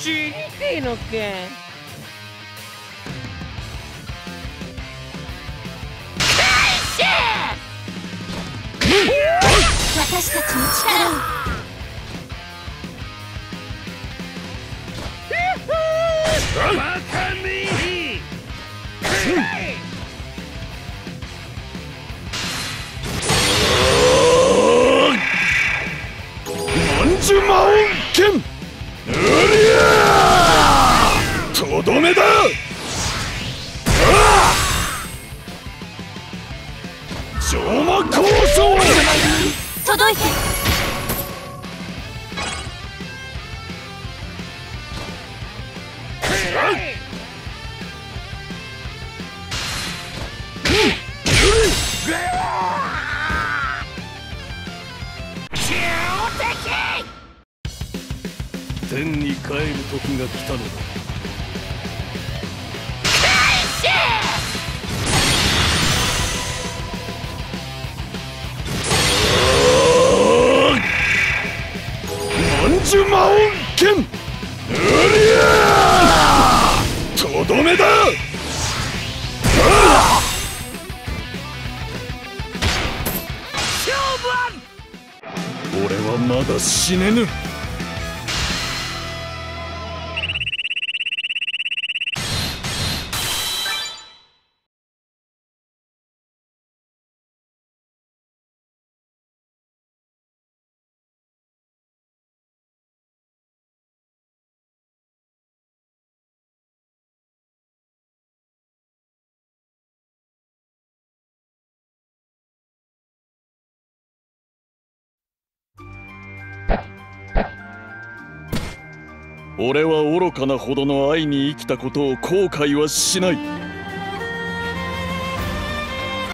知りてえのか。 私たちの力を。 バカめ。 万寿魔音剣。うりゃーとどめだ。邪魔構想。 届いて。 天に帰る時が来たのだ。万寿魔音剣。うりゃーとどめだ。俺はまだ死ねぬ。俺は愚かなほどの愛に生きたことを後悔はしない。